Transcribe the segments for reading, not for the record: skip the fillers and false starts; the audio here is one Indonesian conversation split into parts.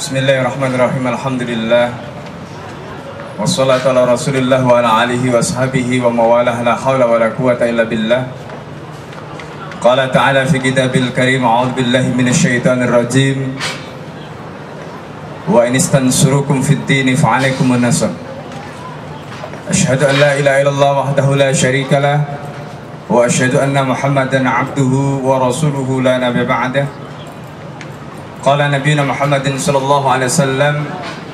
Bismillahirrahmanirrahim. Alhamdulillah. Wassalatu ala Rasulillah wa ala alihi wa sahbihi wa mawalah, la hawla wa la quwata illa billah. Qala ta'ala fi kitabil karim, a'udzu billahi minasyaitonir rajim. Wa in istansurukum fid dini fa'alaikumun nasr. Asyhadu an la ilaha illallah wahdahu la syarika lah wa asyhadu anna Muhammadan 'abduhu wa rasuluhu la nabiyya ba'dah. Qala nabiyuna Muhammadin sallallahu alaihi wasallam,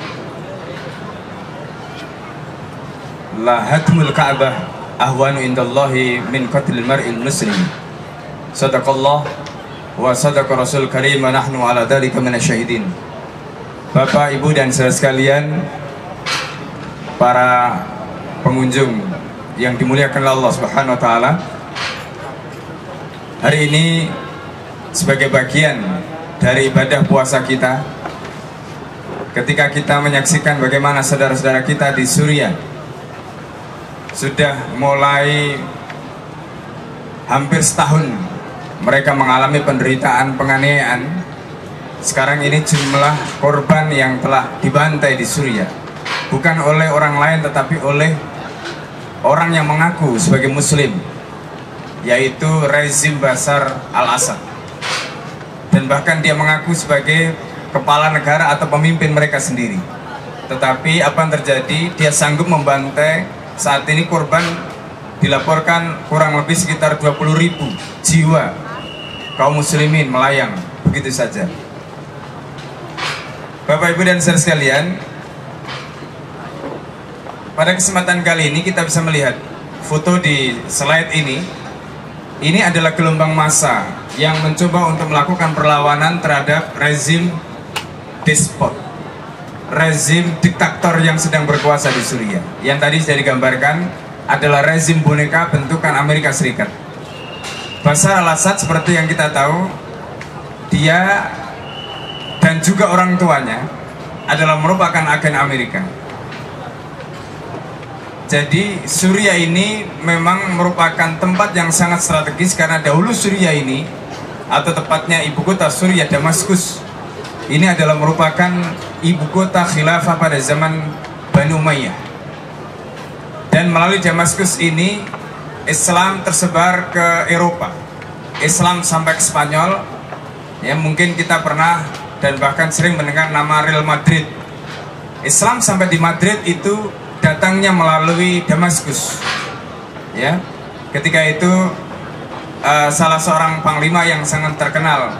la hatmul ka'bah ahwanu indallahi min qatlil mar'il muslim. Sadaqallah wa sadaqa rasul karim wa nahnu ala dzalika minasyahidin. Bapak, Ibu dan saudara sekalian, para pengunjung yang dimuliakan Allah Subhanahu wa taala, hari ini sebagai bagian dari ibadah puasa kita, ketika kita menyaksikan bagaimana saudara-saudara kita di Suriah sudah mulai hampir setahun mereka mengalami penderitaan penganiayaan. Sekarang ini jumlah korban yang telah dibantai di Suriah bukan oleh orang lain tetapi oleh orang yang mengaku sebagai muslim, yaitu rezim Bashar al-Assad. Dan bahkan dia mengaku sebagai kepala negara atau pemimpin mereka sendiri. Tetapi apa yang terjadi? Dia sanggup membantai. Saat ini korban dilaporkan kurang lebih sekitar 20.000 jiwa kaum muslimin melayang begitu saja. Bapak, Ibu dan saudara sekalian, pada kesempatan kali ini kita bisa melihat foto di slide ini. Ini adalah gelombang massa yang mencoba untuk melakukan perlawanan terhadap rezim despot, rezim diktator yang sedang berkuasa di Suriah. Yang tadi sudah digambarkan adalah rezim boneka bentukan Amerika Serikat. Bashar al-Assad seperti yang kita tahu, dia dan juga orang tuanya adalah merupakan agen Amerika. Jadi Suriah ini memang merupakan tempat yang sangat strategis karena dahulu Suriah ini, atau tepatnya ibu kota Suriah, Damaskus, ini adalah merupakan ibu kota khilafah pada zaman Bani Umayyah. Dan melalui Damaskus ini Islam tersebar ke Eropa, Islam sampai ke Spanyol. Ya, mungkin kita pernah dan bahkan sering mendengar nama Real Madrid. Islam sampai di Madrid itu datangnya melalui Damaskus. Ya, ketika itu salah seorang panglima yang sangat terkenal,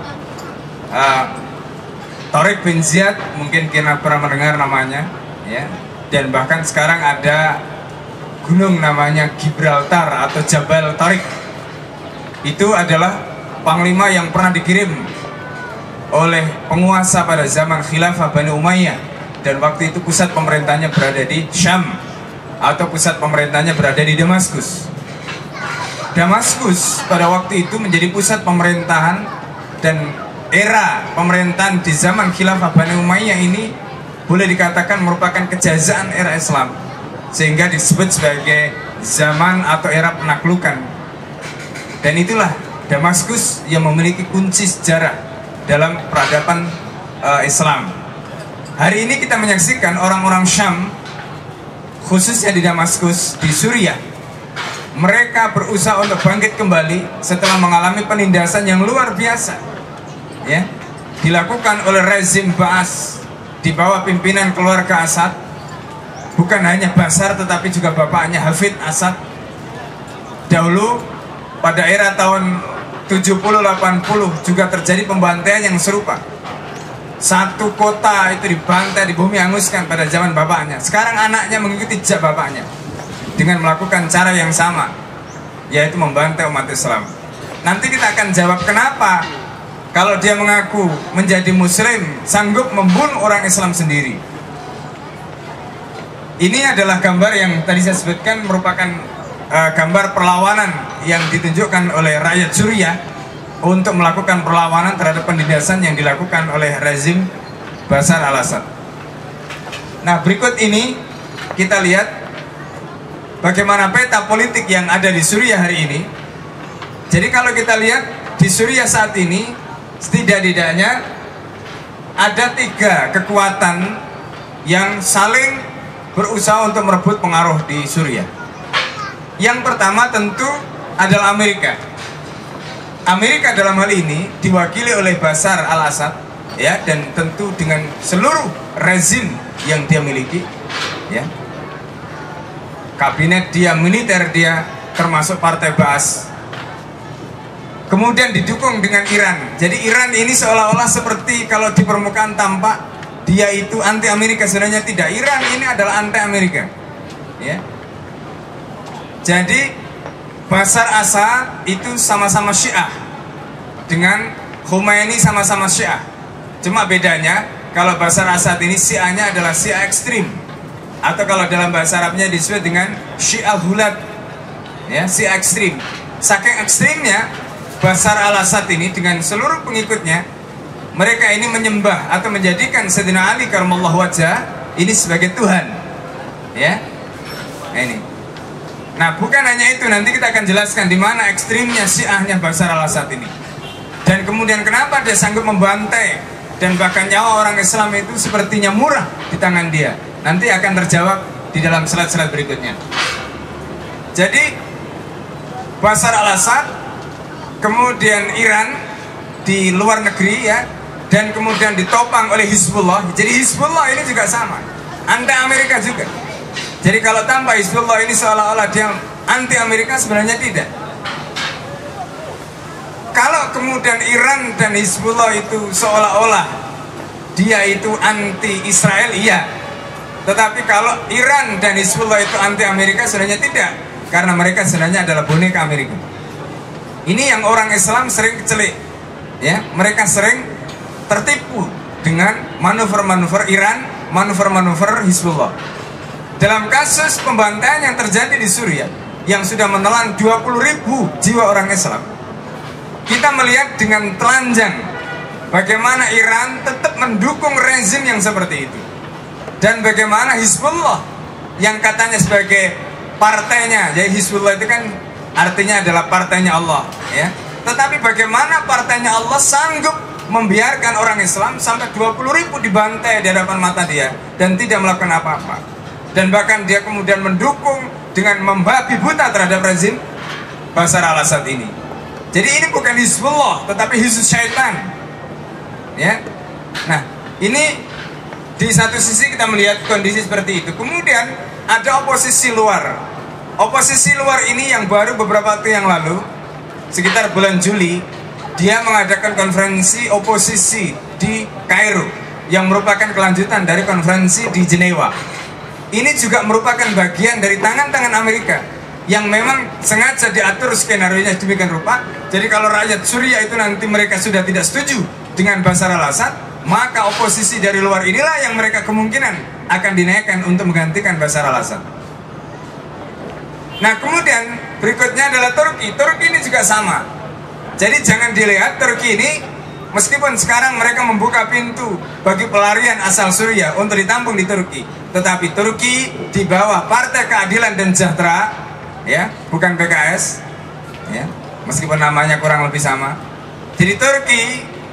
Tariq bin Ziyad, mungkin kita pernah mendengar namanya, ya. Dan bahkan sekarang ada gunung namanya Gibraltar atau Jabal Tariq. Itu adalah panglima yang pernah dikirim oleh penguasa pada zaman khilafah Bani Umayyah. Dan waktu itu pusat pemerintahnya berada di Syam, atau pusat pemerintahnya berada di Damaskus. Damaskus pada waktu itu menjadi pusat pemerintahan, dan era pemerintahan di zaman khilafah Bani Umayyah ini boleh dikatakan merupakan kejayaan era Islam, sehingga disebut sebagai zaman atau era penaklukan. Dan itulah Damaskus yang memiliki kunci sejarah dalam peradaban Islam. Hari ini kita menyaksikan orang-orang Syam, khususnya di Damaskus, di Suriah, mereka berusaha untuk bangkit kembali setelah mengalami penindasan yang luar biasa, ya, dilakukan oleh rezim Baas di bawah pimpinan keluarga Assad. Bukan hanya Bashar tetapi juga bapaknya Hafid Assad. Dahulu pada era tahun 70-80 juga terjadi pembantaian yang serupa. Satu kota itu dibantai, dibumi hanguskan pada zaman bapaknya. Sekarang anaknya mengikuti jejak bapaknya dengan melakukan cara yang sama, yaitu membantai umat Islam. Nanti kita akan jawab kenapa kalau dia mengaku menjadi muslim sanggup membunuh orang Islam sendiri. Ini adalah gambar yang tadi saya sebutkan, merupakan gambar perlawanan yang ditunjukkan oleh rakyat Suriah untuk melakukan perlawanan terhadap penindasan yang dilakukan oleh rezim Bashar al-Assad. Nah, berikut ini kita lihat bagaimana peta politik yang ada di Suriah hari ini. Jadi kalau kita lihat di Suriah saat ini, setidak-tidaknya ada 3 kekuatan yang saling berusaha untuk merebut pengaruh di Suriah. Yang pertama tentu adalah Amerika. Amerika dalam hal ini diwakili oleh Bashar al-Assad, ya, dan tentu dengan seluruh rezim yang dia miliki, ya. Kabinet dia, militer dia, termasuk partai Baas. Kemudian didukung dengan Iran. Jadi Iran ini seolah-olah seperti kalau di permukaan tampak dia itu anti Amerika, sebenarnya tidak. Iran ini adalah anti Amerika, ya. Jadi Bashar Assad itu sama-sama Syiah, dengan Khomeini sama-sama Syiah. Cuma bedanya kalau Bashar Assad ini Syiahnya adalah Syiah ekstrim, atau kalau dalam bahasa Arabnya disebut dengan Syiah Hulat, ya, Syiah ekstrim. Saking ekstrimnya Bashar al-Assad ini dengan seluruh pengikutnya, mereka ini menyembah atau menjadikan Sayyidina Ali karramallahu wajhah ini sebagai Tuhan, ya. Nah, ini. Nah, bukan hanya itu, nanti kita akan jelaskan di mana ekstrimnya Syiahnya Bashar al-Assad ini. Dan kemudian kenapa dia sanggup membantai dan bahkan nyawa orang Islam itu sepertinya murah di tangan dia. Nanti akan terjawab di dalam slide-slide berikutnya. Jadi Bashar al-Assad, kemudian Iran di luar negeri, ya, dan kemudian ditopang oleh Hizbullah. Jadi Hizbullah ini juga sama, anti Amerika juga. Jadi kalau tanpa Hizbullah ini seolah-olah dia anti Amerika, sebenarnya tidak. Kalau kemudian Iran dan Hizbullah itu seolah-olah dia itu anti Israel, iya. Tetapi kalau Iran dan Hizbullah itu anti Amerika, sebenarnya tidak, karena mereka sebenarnya adalah boneka Amerika. Ini yang orang Islam sering kecelik, ya. Mereka sering tertipu dengan manuver-manuver Iran, manuver-manuver Hizbullah. Dalam kasus pembantaian yang terjadi di Suriah yang sudah menelan 20.000 jiwa orang Islam, kita melihat dengan telanjang bagaimana Iran tetap mendukung rezim yang seperti itu, dan bagaimana Hizbullah yang katanya sebagai partainya, jadi Hizbullah itu kan artinya adalah partainya Allah, ya. Tetapi bagaimana partainya Allah sanggup membiarkan orang Islam sampai 20.000 dibantai di hadapan mata dia dan tidak melakukan apa-apa. Dan bahkan dia kemudian mendukung dengan membabi buta terhadap rezim Bashar al-Assad ini. Jadi ini bukan Hizbullah, tetapi Hizbus Syaitan, ya. Nah, ini di satu sisi kita melihat kondisi seperti itu. Kemudian ada oposisi luar. Oposisi luar ini yang baru beberapa waktu yang lalu, sekitar bulan Juli, dia mengadakan konferensi oposisi di Kairo yang merupakan kelanjutan dari konferensi di Jenewa. Ini juga merupakan bagian dari tangan-tangan Amerika yang memang sengaja diatur skenario-nya demikian rupa. Jadi kalau rakyat Suriah itu nanti mereka sudah tidak setuju dengan Bashar al-Assad, maka oposisi dari luar inilah yang mereka kemungkinan akan dinaikkan untuk menggantikan Bashar al-Assad. Nah, kemudian berikutnya adalah Turki. Turki ini juga sama. Jadi jangan dilihat Turki ini, meskipun sekarang mereka membuka pintu bagi pelarian asal Suriah untuk ditampung di Turki, tetapi Turki di bawah Partai Keadilan dan Sejahtera, ya, bukan PKS, ya, meskipun namanya kurang lebih sama. Jadi Turki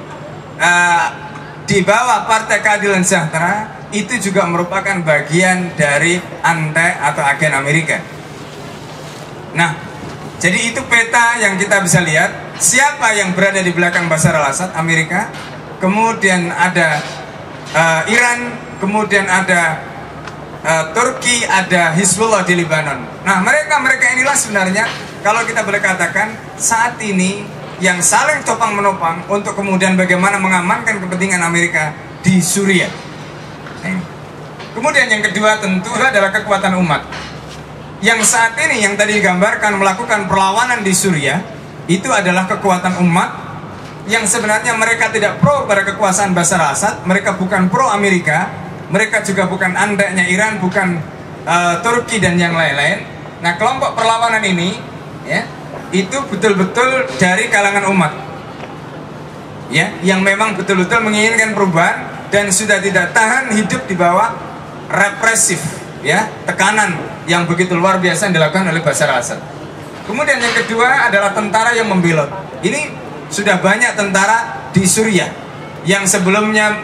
di bawah Partai Keadilan Sejahtera itu juga merupakan bagian dari anti atau agen Amerika. Nah, jadi itu peta yang kita bisa lihat. Siapa yang berada di belakang Bashar al-Assad? Amerika. Kemudian ada Iran. Kemudian ada Turki. Ada Hizbullah di Lebanon. Nah, mereka inilah sebenarnya kalau kita boleh katakan saat ini yang saling topang menopang untuk kemudian bagaimana mengamankan kepentingan Amerika di Suriah. Kemudian yang kedua tentu adalah kekuatan umat. Yang saat ini yang tadi digambarkan melakukan perlawanan di Suriah, itu adalah kekuatan umat yang sebenarnya mereka tidak pro pada kekuasaan Bashar al-Assad, mereka bukan pro Amerika, mereka juga bukan andanya Iran, bukan Turki dan yang lain-lain. Nah, kelompok perlawanan ini, ya, itu betul-betul dari kalangan umat, ya, yang memang betul-betul menginginkan perubahan dan sudah tidak tahan hidup di bawah represif, ya, tekanan yang begitu luar biasa yang dilakukan oleh Bashar al-Assad. Kemudian yang kedua adalah tentara yang membelot. Ini sudah banyak tentara di Suriah yang sebelumnya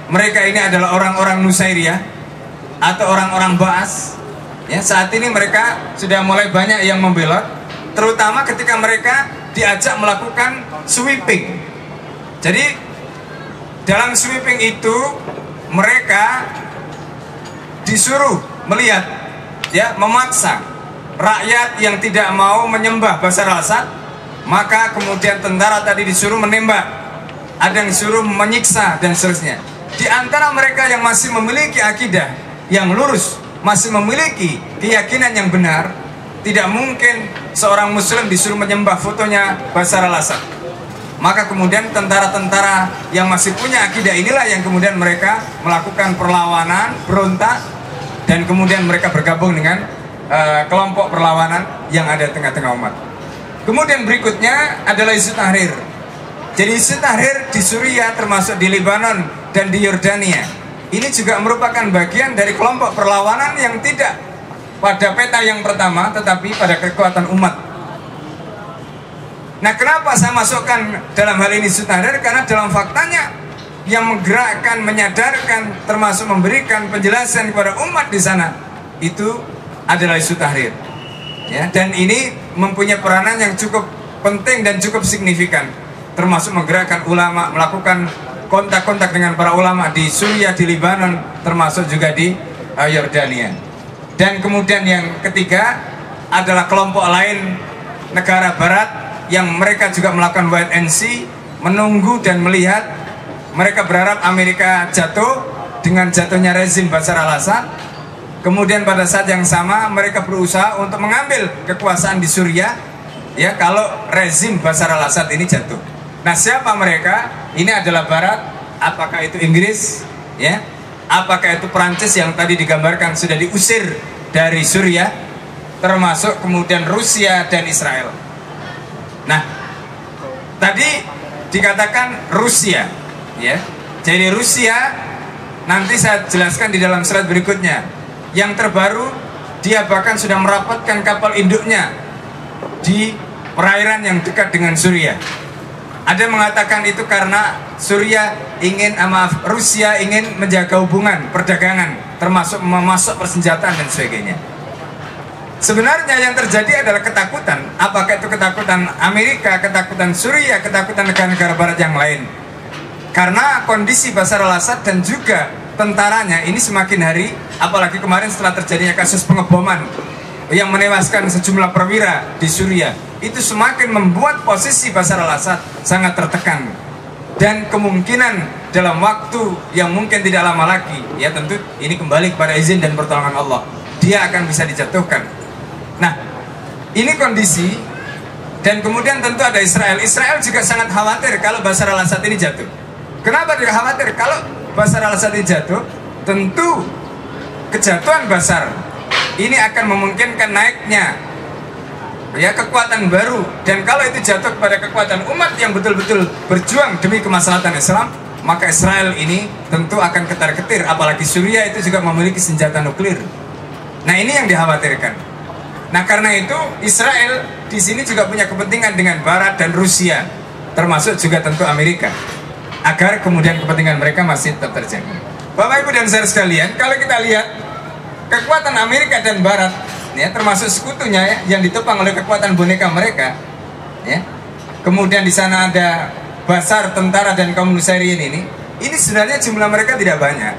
mereka ini adalah orang-orang Nusairiyah atau orang-orang Ba'as. Ya, saat ini mereka sudah mulai banyak yang membelot, terutama ketika mereka diajak melakukan sweeping. Jadi dalam sweeping itu mereka disuruh melihat, ya, memaksa rakyat yang tidak mau menyembah Bashar al-Assad, maka kemudian tentara tadi disuruh menembak, ada yang disuruh menyiksa dan seterusnya. Di antara mereka yang masih memiliki akidah yang lurus, masih memiliki keyakinan yang benar, tidak mungkin seorang muslim disuruh menyembah fotonya Bashar al-Assad. Maka kemudian tentara-tentara yang masih punya akidah inilah yang kemudian mereka melakukan perlawanan, berontak, dan kemudian mereka bergabung dengan kelompok perlawanan yang ada di tengah-tengah umat. Kemudian berikutnya adalah Hizbut Tahrir. Jadi Hizbut Tahrir di Suriah, termasuk di Lebanon dan di Yordania, ini juga merupakan bagian dari kelompok perlawanan yang tidak pada peta yang pertama, tetapi pada kekuatan umat. Nah, kenapa saya masukkan dalam hal ini Hizbut Tahrir? Karena dalam faktanya yang menggerakkan, menyadarkan, termasuk memberikan penjelasan kepada umat di sana, itu adalah Hizbut Tahrir. Ya, dan ini mempunyai peranan yang cukup penting dan cukup signifikan, termasuk menggerakkan ulama, melakukan kontak-kontak dengan para ulama di Suriah, di Lebanon, termasuk juga di Yordania. Dan kemudian yang ketiga adalah kelompok lain negara barat yang mereka juga melakukan wait and see, menunggu dan melihat. Mereka berharap Amerika jatuh dengan jatuhnya rezim Bashar al-Assad. Kemudian pada saat yang sama mereka berusaha untuk mengambil kekuasaan di Suriah, ya, kalau rezim Bashar al-Assad ini jatuh. Nah, siapa mereka? Ini adalah Barat. Apakah itu Inggris, ya? Apakah itu Perancis yang tadi digambarkan sudah diusir dari Suriah, termasuk kemudian Rusia dan Israel. Nah, tadi dikatakan Rusia, ya. Jadi Rusia nanti saya jelaskan di dalam slide berikutnya. Yang terbaru, dia bahkan sudah merapatkan kapal induknya di perairan yang dekat dengan Suriah. Ada yang mengatakan itu karena Rusia ingin menjaga hubungan perdagangan, termasuk memasok persenjataan dan sebagainya. Sebenarnya yang terjadi adalah ketakutan. Apakah itu ketakutan Amerika, ketakutan Suriah, ketakutan negara-negara barat yang lain? Karena kondisi Bashar al-Assad dan juga tentaranya ini semakin hari, apalagi kemarin setelah terjadinya kasus pengeboman yang menewaskan sejumlah perwira di Suriah, itu semakin membuat posisi Bashar al-Assad sangat tertekan. Dan kemungkinan dalam waktu yang mungkin tidak lama lagi, ya tentu ini kembali kepada izin dan pertolongan Allah, dia akan bisa dijatuhkan. Nah, ini kondisi. Dan kemudian tentu ada Israel. Israel juga sangat khawatir kalau Bashar al-Assad ini jatuh. Kenapa dia khawatir? Kalau Bashar al-Assad ini jatuh, tentu kejatuhan Bashar ini akan memungkinkan naiknya, ya, kekuatan baru. Dan kalau itu jatuh kepada kekuatan umat yang betul-betul berjuang demi kemaslahatan Islam, maka Israel ini tentu akan ketar-ketir. Apalagi Suriah itu juga memiliki senjata nuklir. Nah, ini yang dikhawatirkan. Nah, karena itu Israel di sini juga punya kepentingan dengan Barat dan Rusia, termasuk juga tentu Amerika, agar kemudian kepentingan mereka masih tetap terjaga. Bapak Ibu dan saudara sekalian, kalau kita lihat kekuatan Amerika dan Barat, ya, termasuk sekutunya, ya, yang ditopang oleh kekuatan boneka mereka, ya. Kemudian di sana ada Bashar, tentara dan kaum Nusairiyin ini sebenarnya jumlah mereka tidak banyak.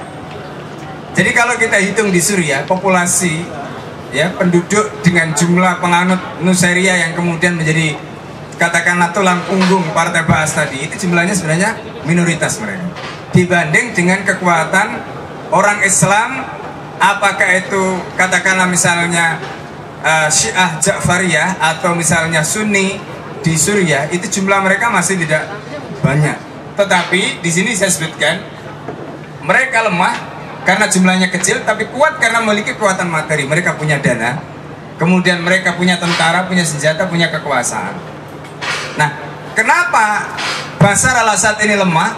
Jadi kalau kita hitung di Suriah, populasi, ya, penduduk dengan jumlah penganut Nusairiyah yang kemudian menjadi katakanlah tulang punggung partai Ba'as tadi, itu jumlahnya sebenarnya minoritas mereka dibanding dengan kekuatan orang Islam. Apakah itu katakanlah misalnya Syiah Ja'fariyah atau misalnya Sunni di Suriah, itu jumlah mereka masih tidak banyak. Tetapi di sini saya sebutkan mereka lemah karena jumlahnya kecil, tapi kuat karena memiliki kekuatan materi. Mereka punya dana, kemudian mereka punya tentara, punya senjata, punya kekuasaan. Nah, kenapa Bashar al-Assad ini lemah?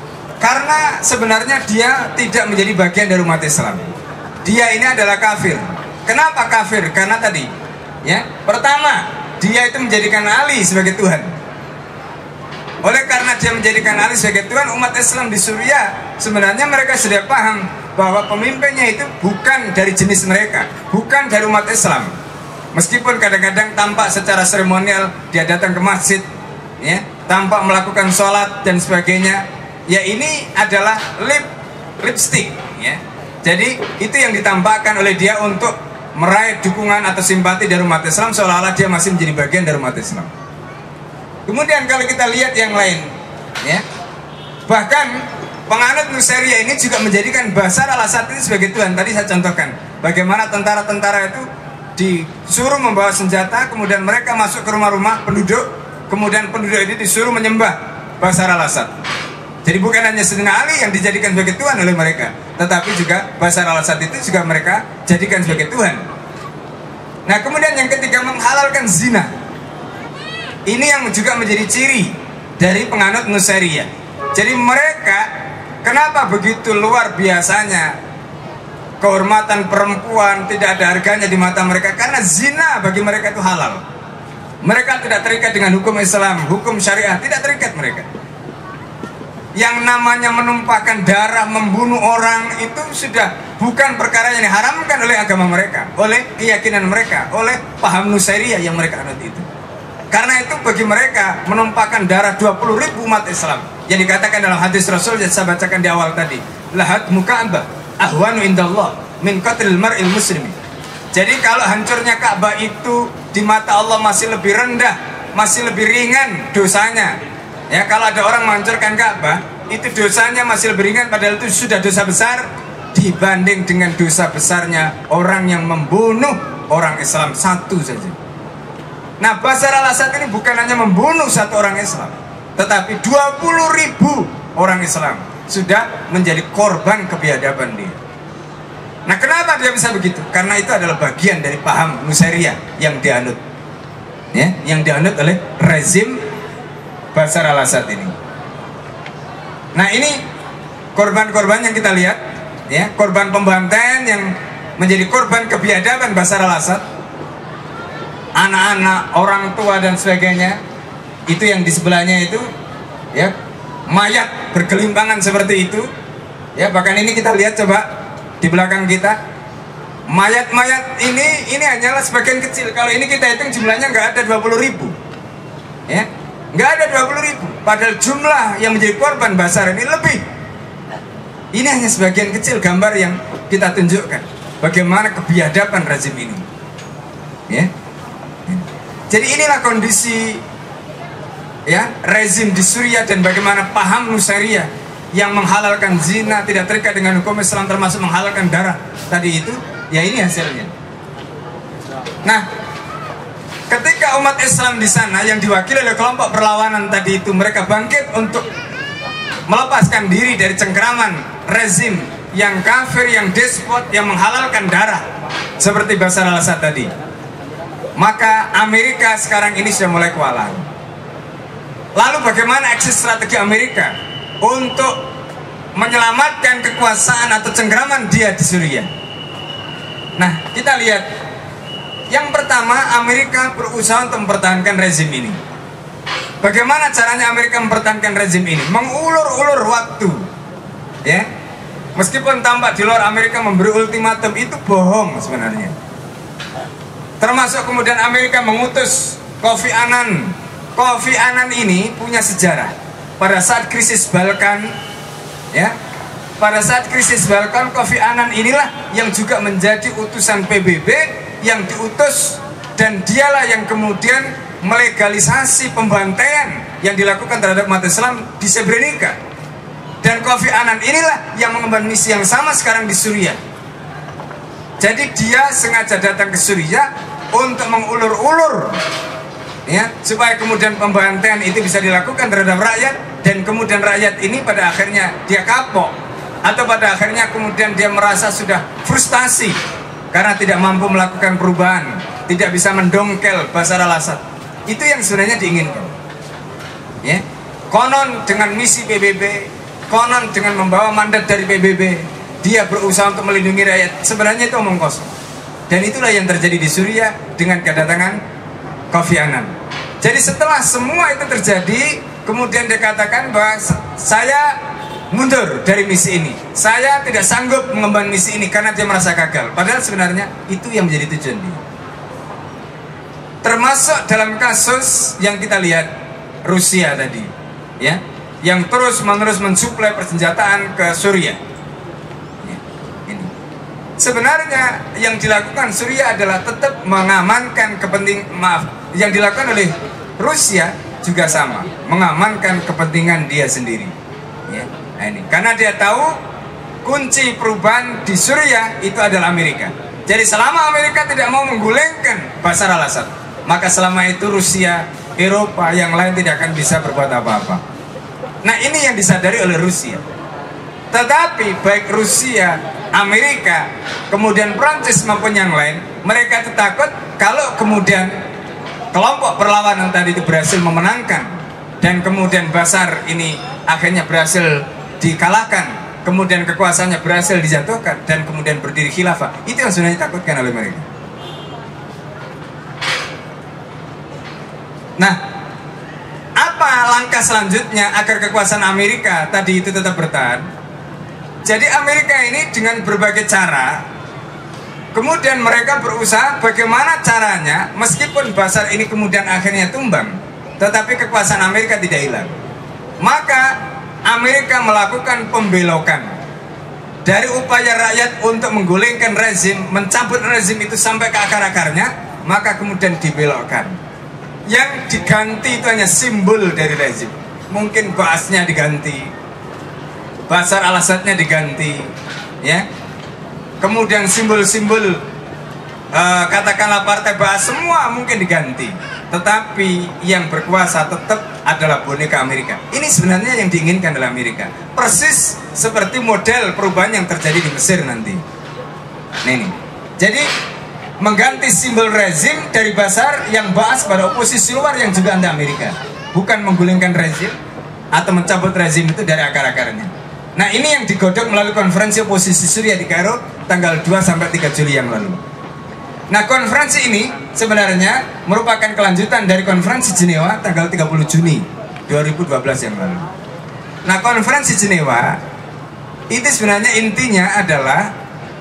Karena sebenarnya dia tidak menjadi bagian dari umat Islam. Dia ini adalah kafir. Kenapa kafir? Karena tadi, ya, pertama, dia itu menjadikan Ali sebagai Tuhan. Oleh karena dia menjadikan Ali sebagai Tuhan, umat Islam di Suriah sebenarnya mereka sudah paham bahwa pemimpinnya itu bukan dari jenis mereka, bukan dari umat Islam. Meskipun kadang-kadang tampak secara seremonial dia datang ke masjid, ya, tampak melakukan sholat dan sebagainya, ya ini adalah lipstick, ya. Jadi itu yang ditampakkan oleh dia untuk meraih dukungan atau simpati dari umat Islam, seolah-olah dia masih menjadi bagian dari umat Islam. Kemudian kalau kita lihat yang lain, ya, bahkan penganut Nusairiyah ini juga menjadikan Bashar al-Assad ini sebagai Tuhan. Tadi saya contohkan bagaimana tentara-tentara itu disuruh membawa senjata, kemudian mereka masuk ke rumah-rumah penduduk, kemudian penduduk ini disuruh menyembah Bashar al-Assad. Jadi bukan hanya Sayyidina Ali yang dijadikan sebagai Tuhan oleh mereka, tetapi juga Bashar al-Assad itu juga mereka jadikan sebagai Tuhan. Nah kemudian yang ketiga, menghalalkan zina. Ini yang juga menjadi ciri dari penganut Nusairiyah. Jadi mereka kenapa begitu luar biasanya kehormatan perempuan tidak ada harganya di mata mereka? Karena zina bagi mereka itu halal. Mereka tidak terikat dengan hukum Islam, hukum syariah, tidak terikat mereka. Yang namanya menumpahkan darah, membunuh orang itu sudah bukan perkara yang diharamkan oleh agama mereka, oleh keyakinan mereka, oleh paham Nusairiyah yang mereka anut itu. Karena itu bagi mereka menumpahkan darah 20.000 umat Islam yang dikatakan dalam hadis Rasul yang saya bacakan di awal tadi, lahat Ka'bah ahwanu indallah min qatlil mar'il muslimi. Jadi kalau hancurnya Ka'bah itu di mata Allah masih lebih rendah, masih lebih ringan dosanya. Ya, kalau ada orang menghancurkan Ka'bah, itu dosanya masih lebih ringan, padahal itu sudah dosa besar dibanding dengan dosa besarnya orang yang membunuh orang Islam satu saja. Nah, Bashar al-Assad ini bukan hanya membunuh satu orang Islam, tetapi 20.000 orang Islam sudah menjadi korban kebiadaban dia. Nah, kenapa dia bisa begitu? Karena itu adalah bagian dari paham Nusairiyah yang dianut, ya, yang dianut oleh rezim Bashar al-Assad ini. Nah, ini korban-korban yang kita lihat, ya, korban pembantaian yang menjadi korban kebiadaban Bashar al-Assad. Anak-anak, orang tua dan sebagainya, itu yang di sebelahnya itu, ya, mayat bergelimpangan seperti itu, ya. Bahkan ini kita lihat coba di belakang kita, mayat-mayat ini hanyalah sebagian kecil. Kalau ini kita hitung jumlahnya nggak ada 20.000, ya, nggak ada 20.000. Padahal jumlah yang menjadi korban Bashar ini lebih. Ini hanya sebagian kecil gambar yang kita tunjukkan bagaimana kebiadaban rezim ini, ya. Jadi inilah kondisi, ya, rezim di Suriah dan bagaimana paham Nusairiyah yang menghalalkan zina, tidak terikat dengan hukum Islam, termasuk menghalalkan darah tadi itu, ya ini hasilnya. Nah, ketika umat Islam di sana yang diwakili oleh kelompok perlawanan tadi itu, mereka bangkit untuk melepaskan diri dari cengkeraman rezim yang kafir, yang despot, yang menghalalkan darah seperti Bashar al-Assad tadi. Maka Amerika sekarang ini sudah mulai kewalahan. Lalu bagaimana exit strategi Amerika untuk menyelamatkan kekuasaan atau cengkeraman dia di Suriah? Nah, kita lihat. Yang pertama, Amerika berusaha untuk mempertahankan rezim ini. Bagaimana caranya Amerika mempertahankan rezim ini? Mengulur-ulur waktu, ya. Meskipun tampak di luar Amerika memberi ultimatum, itu bohong sebenarnya. Termasuk kemudian Amerika mengutus Kofi Annan. Kofi Annan ini punya sejarah. Pada saat krisis Balkan, ya, pada saat krisis Balkan, Kofi Annan inilah yang juga menjadi utusan PBB yang diutus, dan dialah yang kemudian melegalisasi pembantaian yang dilakukan terhadap umat Islam di Srebrenica. Dan Kofi Annan inilah yang mengemban misi yang sama sekarang di Suriah. Jadi dia sengaja datang ke Suriah untuk mengulur-ulur, ya, supaya kemudian pembantaian itu bisa dilakukan terhadap rakyat, dan kemudian rakyat ini pada akhirnya dia kapok, atau pada akhirnya kemudian dia merasa sudah frustasi karena tidak mampu melakukan perubahan, tidak bisa mendongkel Bashar al-Assad. Itu yang sebenarnya diinginkan, ya. Konon dengan misi PBB, konon dengan membawa mandat dari PBB, dia berusaha untuk melindungi rakyat. Sebenarnya itu omong kosong. Dan itulah yang terjadi di Suriah dengan kedatangan Kofi Annan. Jadi setelah semua itu terjadi, kemudian dia katakan bahwa saya mundur dari misi ini, saya tidak sanggup mengemban misi ini karena dia merasa gagal. Padahal sebenarnya itu yang menjadi tujuan dia. Termasuk dalam kasus yang kita lihat Rusia tadi, ya, yang terus-menerus mensuplai persenjataan ke Suriah. Sebenarnya yang dilakukan Suriah adalah tetap mengamankan yang dilakukan oleh Rusia juga sama, mengamankan kepentingan dia sendiri. Ya, nah ini karena dia tahu kunci perubahan di Suriah itu adalah Amerika. Jadi selama Amerika tidak mau menggulingkan Bashar al-Assad, maka selama itu Rusia, Eropa yang lain tidak akan bisa berbuat apa-apa. Nah ini yang disadari oleh Rusia. Tetapi baik Rusia, Amerika, kemudian Prancis maupun yang lain, mereka itu takut kalau kemudian kelompok perlawanan tadi itu berhasil memenangkan dan kemudian Bashar ini akhirnya berhasil dikalahkan, kemudian kekuasaannya berhasil dijatuhkan dan kemudian berdiri khilafah. Itu yang sebenarnya ditakutkan oleh mereka. Nah, apa langkah selanjutnya agar kekuasaan Amerika tadi itu tetap bertahan? Jadi Amerika ini dengan berbagai cara, kemudian mereka berusaha bagaimana caranya, meskipun Bashar ini kemudian akhirnya tumbang, tetapi kekuasaan Amerika tidak hilang. Maka Amerika melakukan pembelokan dari upaya rakyat untuk menggulingkan rezim, mencabut rezim itu sampai ke akar-akarnya, maka kemudian dibelokkan. Yang diganti itu hanya simbol dari rezim. Mungkin Baasnya diganti, Bashar al-Assadnya diganti, ya. Kemudian simbol-simbol katakanlah partai Baas semua mungkin diganti. Tetapi yang berkuasa tetap adalah boneka Amerika. Ini sebenarnya yang diinginkan oleh Amerika. Persis seperti model perubahan yang terjadi di Mesir nanti. Nah ini. Jadi mengganti simbol rezim dari Bashar yang Baas pada oposisi luar yang juga anti Amerika. Bukan menggulingkan rezim atau mencabut rezim itu dari akar-akarnya. Nah ini yang digodok melalui konferensi oposisi Suriah di Kairo tanggal 2-3 Juli yang lalu. Nah konferensi ini sebenarnya merupakan kelanjutan dari konferensi Jenewa tanggal 30 Juni 2012 yang lalu. Nah konferensi Jenewa itu sebenarnya intinya adalah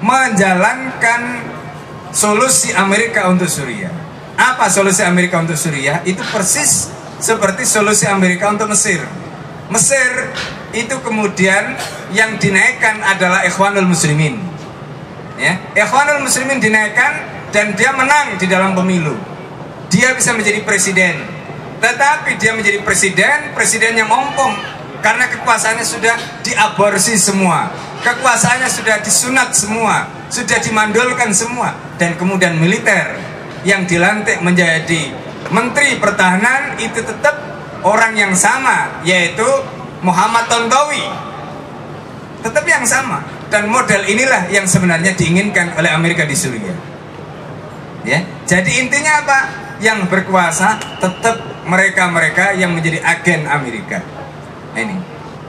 menjalankan solusi Amerika untuk Suriah. Apa solusi Amerika untuk Suriah? Itu persis seperti solusi Amerika untuk Mesir. Mesir itu kemudian yang dinaikkan adalah Ikhwanul Muslimin, ya. Ikhwanul Muslimin dinaikkan dan dia menang di dalam pemilu. Dia bisa menjadi presiden, tetapi dia menjadi presiden yang ompong karena kekuasaannya sudah diaborsi semua, kekuasaannya sudah disunat semua, sudah dimandulkan semua, dan kemudian militer yang dilantik menjadi menteri pertahanan itu tetap orang yang sama, yaitu Muhammad Tontowi, tetap yang sama. Dan model inilah yang sebenarnya diinginkan oleh Amerika di Suriah, ya. Jadi intinya apa? Yang berkuasa tetap mereka-mereka yang menjadi agen Amerika. Ini.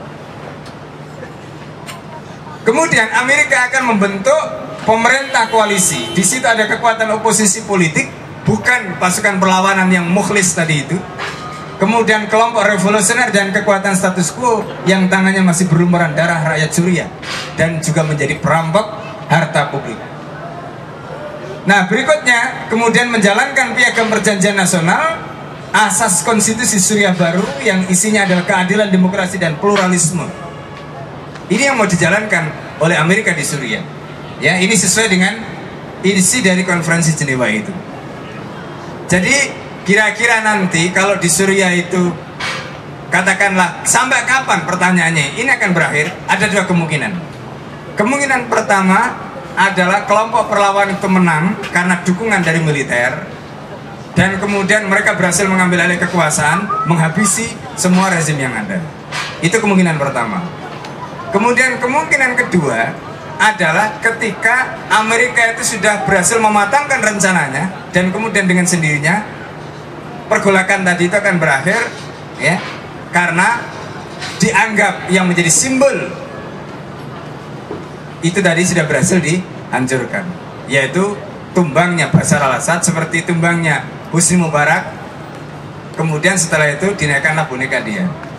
Kemudian Amerika akan membentuk pemerintah koalisi. Di situ ada kekuatan oposisi politik, bukan pasukan perlawanan yang mukhlis tadi itu. Kemudian kelompok revolusioner dan kekuatan status quo yang tangannya masih berlumuran darah rakyat Suriah dan juga menjadi perampok harta publik. Nah berikutnya kemudian menjalankan piagam perjanjian nasional, asas konstitusi Suriah baru yang isinya adalah keadilan, demokrasi dan pluralisme. Ini yang mau dijalankan oleh Amerika di Suriah. Ya, ini sesuai dengan isi dari konferensi Jenewa itu. Jadi kira-kira nanti kalau di Suriah itu katakanlah sampai kapan, pertanyaannya ini akan berakhir, ada dua kemungkinan. Kemungkinan pertama adalah kelompok perlawanan itu menang karena dukungan dari militer dan kemudian mereka berhasil mengambil alih kekuasaan, menghabisi semua rezim yang ada. Itu kemungkinan pertama. Kemudian kemungkinan kedua adalah ketika Amerika itu sudah berhasil mematangkan rencananya dan kemudian dengan sendirinya pergolakan tadi itu akan berakhir, ya, karena dianggap yang menjadi simbol itu tadi sudah berhasil dihancurkan, yaitu tumbangnya Bashar al-Assad seperti tumbangnya Husni Mubarak. Kemudian setelah itu dinaikkanlah boneka dia.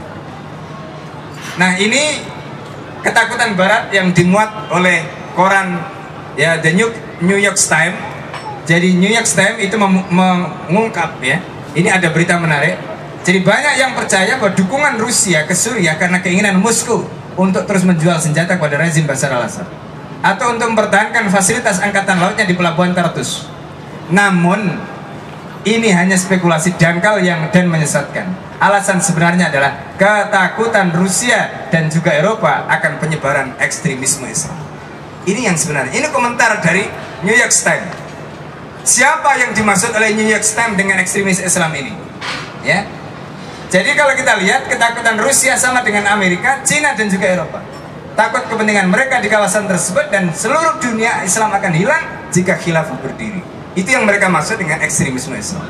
Nah, ini ketakutan Barat yang dimuat oleh koran ya The New York Times. Jadi New York Times itu mengungkap ya, ini ada berita menarik. Jadi banyak yang percaya bahwa dukungan Rusia ke Suriah karena keinginan Moskow untuk terus menjual senjata kepada rezim Bashar al-Assad atau untuk mempertahankan fasilitas angkatan lautnya di pelabuhan Tartus. Namun ini hanya spekulasi dangkal dan menyesatkan. Alasan sebenarnya adalah ketakutan Rusia dan juga Eropa akan penyebaran ekstremisme Islam. Ini yang sebenarnya. Ini komentar dari New York Times. Siapa yang dimaksud oleh New York Times dengan ekstremis Islam ini? Ya. Jadi kalau kita lihat ketakutan Rusia sama dengan Amerika, Cina dan juga Eropa. Takut kepentingan mereka di kawasan tersebut dan seluruh dunia Islam akan hilang jika khilafah berdiri. Itu yang mereka maksud dengan ekstremisme Islam.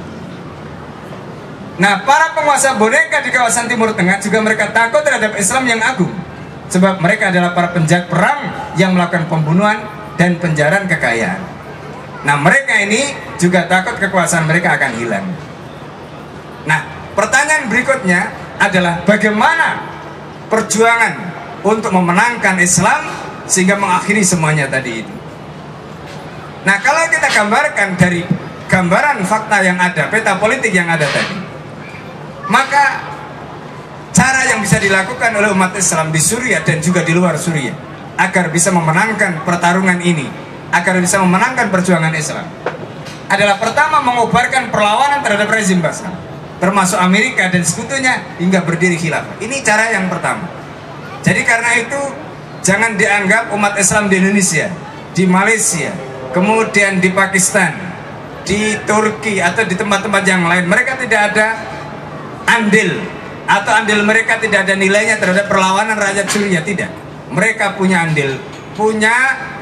Nah, para penguasa boneka di kawasan Timur Tengah juga mereka takut terhadap Islam yang agung. Sebab mereka adalah para penjahat perang yang melakukan pembunuhan dan penjarahan kekayaan. Nah, mereka ini juga takut kekuasaan mereka akan hilang. Nah, pertanyaan berikutnya adalah bagaimana perjuangan untuk memenangkan Islam sehingga mengakhiri semuanya tadi itu. Nah, kalau kita gambarkan dari gambaran fakta yang ada, peta politik yang ada tadi, maka cara yang bisa dilakukan oleh umat Islam di Suriah dan juga di luar Suriah agar bisa memenangkan pertarungan ini, agar bisa memenangkan perjuangan Islam, adalah pertama mengobarkan perlawanan terhadap rezim Bashar, termasuk Amerika dan sekutunya hingga berdiri khilafah. Ini cara yang pertama. Jadi karena itu jangan dianggap umat Islam di Indonesia, di Malaysia, kemudian di Pakistan, di Turki atau di tempat-tempat yang lain, mereka tidak ada andil atau andil mereka tidak ada nilainya terhadap perlawanan rakyat Suriah. Tidak, mereka punya andil, punya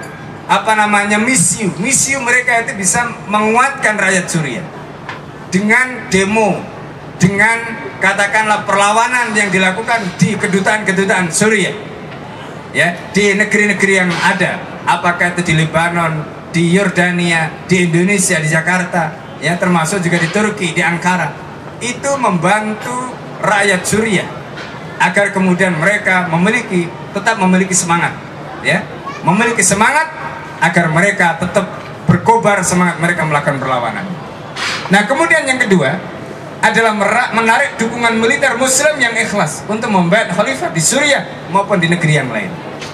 misi mereka itu bisa menguatkan rakyat Suriah dengan demo, dengan katakanlah perlawanan yang dilakukan di kedutaan-kedutaan Suriah ya, di negeri-negeri yang ada, apakah itu di Lebanon, di Yordania, di Indonesia, di Jakarta ya, termasuk juga di Turki, di Ankara. Itu membantu rakyat Suriah agar kemudian mereka tetap memiliki semangat ya, memiliki semangat agar mereka tetap berkobar semangat mereka melakukan perlawanan. Nah, kemudian yang kedua adalah menarik dukungan militer Muslim yang ikhlas untuk membayar khalifah di Suriah maupun di negeri yang lain.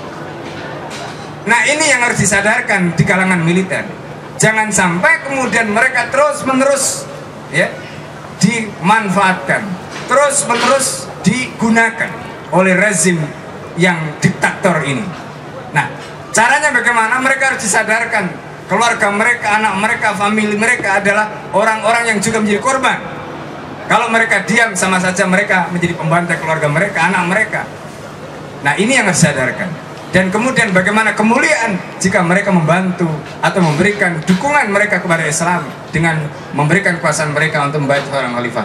Nah, ini yang harus disadarkan di kalangan militer. Jangan sampai kemudian mereka terus-menerus ya dimanfaatkan, terus-menerus digunakan oleh rezim yang diktator ini. Nah, caranya bagaimana? Mereka harus disadarkan keluarga mereka, anak mereka, famili mereka adalah orang-orang yang juga menjadi korban. Kalau mereka diam, sama saja mereka menjadi pembantai keluarga mereka, anak mereka. Nah, ini yang harus disadarkan. Dan kemudian bagaimana kemuliaan jika mereka membantu atau memberikan dukungan mereka kepada Islam dengan memberikan kekuasaan mereka untuk membayar seorang khalifah.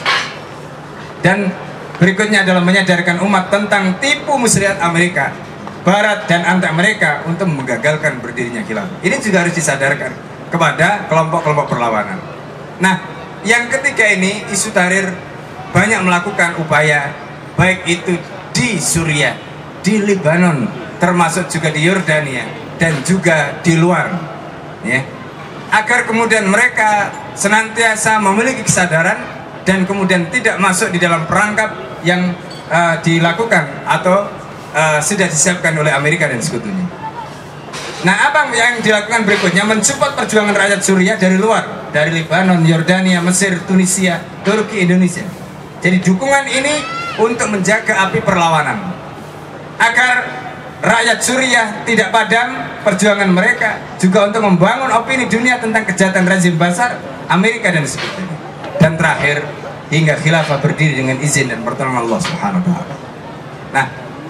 Dan berikutnya adalah menyadarkan umat tentang tipu muslihat Amerika Barat dan anti mereka untuk menggagalkan berdirinya khilafah. Ini juga harus disadarkan kepada kelompok-kelompok perlawanan. Nah, yang ketiga ini, Hizbut Tahrir banyak melakukan upaya, baik itu di Suriah, di Lebanon, termasuk juga di Yordania dan juga di luar ya, agar kemudian mereka senantiasa memiliki kesadaran dan kemudian tidak masuk di dalam perangkap yang dilakukan atau sudah disiapkan oleh Amerika dan sekutunya. Nah, apa yang dilakukan berikutnya? Mensupport perjuangan rakyat Suriah dari luar, dari Lebanon, Yordania, Mesir, Tunisia, Turki, Indonesia. Jadi dukungan ini untuk menjaga api perlawanan agar rakyat Suriah tidak padam perjuangan mereka, juga untuk membangun opini dunia tentang kejahatan rezim Bashar, Amerika dan sekutunya. Dan terakhir, hingga khilafah berdiri dengan izin dan pertolongan Allah Subhanahu wa taala. Nah,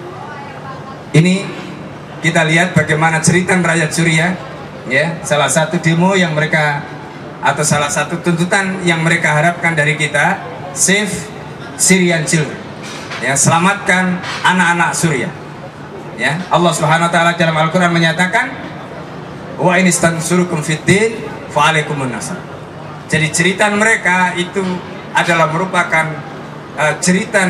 ini kita lihat bagaimana cerita rakyat Suriah ya, salah satu demo yang mereka atau salah satu tuntutan yang mereka harapkan dari kita, save Syrian children. Ya, selamatkan anak-anak Suriah. Ya, Allah Subhanahu wa taala dalam Al-Qur'an menyatakan wa in istansurukum fiddin fa alaikumun nasr. Jadi cerita mereka itu adalah merupakan cerita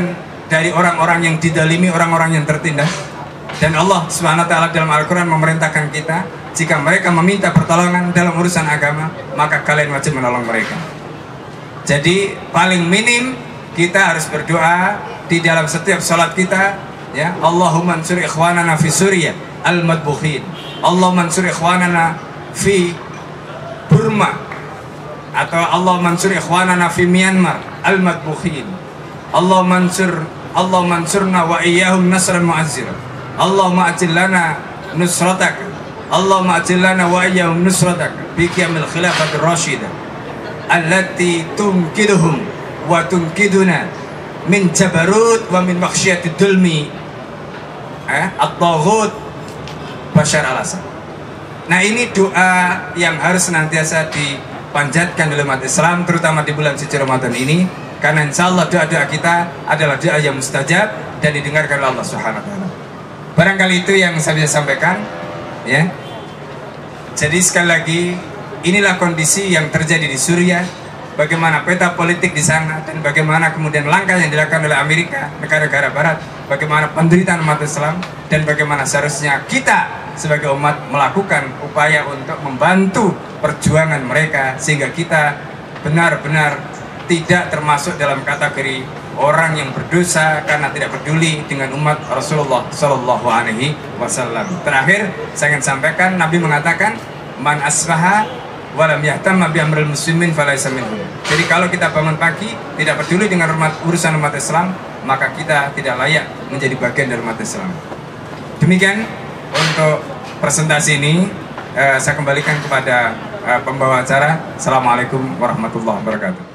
dari orang-orang yang didalimi, orang-orang yang tertindas. Dan Allah Subhanahu wa taala dalam Al-Qur'an memerintahkan kita, jika mereka meminta pertolongan dalam urusan agama, maka kalian wajib menolong mereka. Jadi paling minim kita harus berdoa di dalam setiap salat kita, ya, Allahumma ansur ikhwanana fi Suriah al-madbukhin, Allahumma ansur ikhwanana fi Burma, atau Allahumma ansur ikhwanana fi Myanmar al-madbukhin, Allahumma ansurna wa iyyahum nasran mu'azzira, Allahumma ajil lana nusrataka, Allahumma ajil lana wa iyyahum nusrataka bi qiyamil khilafatir rasyidah allati tumkiduhum wa tumkiduna min jabarut wa min makhsyatid dulmi at-taghut Bashar al-Assad. Nah, ini doa yang harus senantiasa dipanjatkan oleh umat Islam, terutama di bulan suci Ramadan ini, karena insya Allah doa-doa kita adalah doa yang mustajab dan didengarkan oleh Allah Subhanahu wa taala. Barangkali itu yang saya bisa sampaikan, ya. Jadi sekali lagi, inilah kondisi yang terjadi di Suriah, bagaimana peta politik di sana, dan bagaimana kemudian langkah yang dilakukan oleh Amerika, negara-negara Barat, bagaimana penderitaan umat Islam, dan bagaimana seharusnya kita sebagai umat melakukan upaya untuk membantu perjuangan mereka, sehingga kita benar-benar tidak termasuk dalam kategori orang yang berdosa karena tidak peduli dengan umat Rasulullah Shallallahu Alaihi Wasallam. Terakhir, saya ingin sampaikan, Nabi mengatakan, man asbaha walam yahtamma bi amril muslimin falaysa minhum. Jadi kalau kita bangun pagi tidak peduli dengan urusan umat Islam, maka kita tidak layak menjadi bagian dari umat Islam. Demikian untuk presentasi ini, saya kembalikan kepada pembawa acara. Assalamualaikum warahmatullahi wabarakatuh.